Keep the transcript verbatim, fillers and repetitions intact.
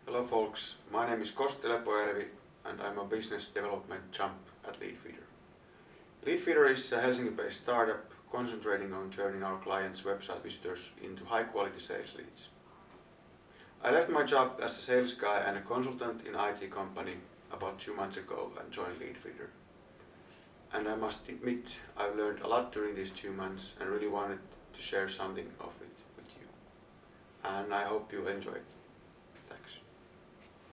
Hello folks, my name is Kosti Lepojärvi and I'm a business development champ at Leadfeeder. Leadfeeder is a Helsinki-based startup concentrating on turning our clients' website visitors into high-quality sales leads. I left my job as a sales guy and a consultant in an I T company about two months ago and joined Leadfeeder. And I must admit, I've learned a lot during these two months and really wanted to share something of it with you. And I hope you enjoy it.